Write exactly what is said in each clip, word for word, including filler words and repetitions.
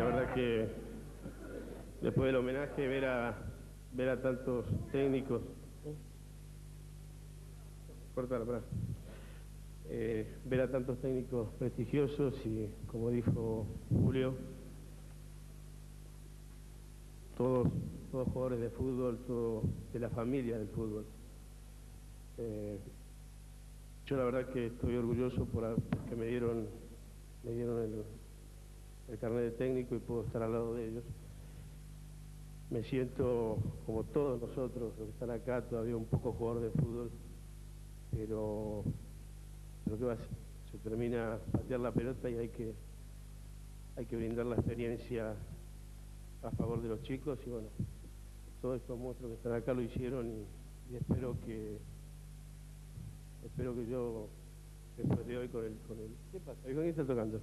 verdad que después del homenaje ver a ver a tantos técnicos, cortala, pará. Eh, ver a tantos técnicos prestigiosos y, como dijo Julio, todos, todos jugadores de fútbol, todos de la familia del fútbol. Eh, yo la verdad que estoy orgulloso por que me dieron, me dieron el, el carnet de técnico y puedo estar al lado de ellos. Me siento, como todos nosotros, los que están acá, todavía un poco jugador de fútbol, pero, pero ¿qué va a hacer? Se termina patear la pelota y hay que, hay que brindar la experiencia a favor de los chicos y bueno, todos estos monstruos que están acá lo hicieron y, y espero que espero que yo después de hoy con el con el ¿qué pasa? ¿Con quién está tocando?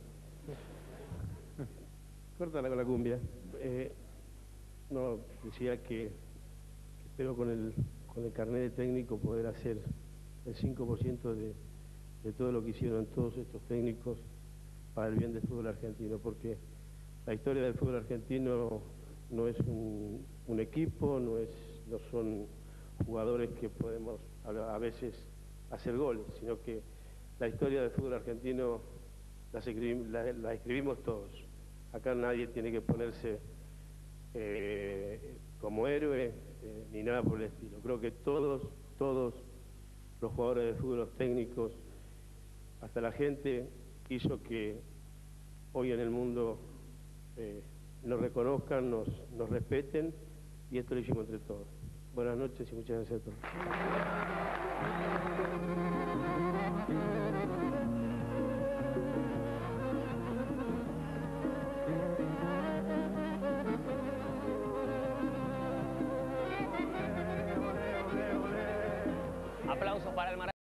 Córtala con la cumbia. Eh, no, decía que, que espero con el con el carnet de técnico poder hacer el cinco por ciento de, de todo lo que hicieron todos estos técnicos para el bien del fútbol argentino, porque la historia del fútbol argentino no es un, un equipo, no es, no son jugadores que podemos a, a veces hacer goles, sino que la historia del fútbol argentino la, la, la escribimos todos. Acá nadie tiene que ponerse eh, como héroe eh, ni nada por el estilo. Creo que todos, todos los jugadores de fútbol, los técnicos, hasta la gente hizo que hoy en el mundo eh, nos reconozcan, nos, nos respeten, y esto lo hicimos entre todos. Buenas noches y muchas gracias a todos. Aplausos para el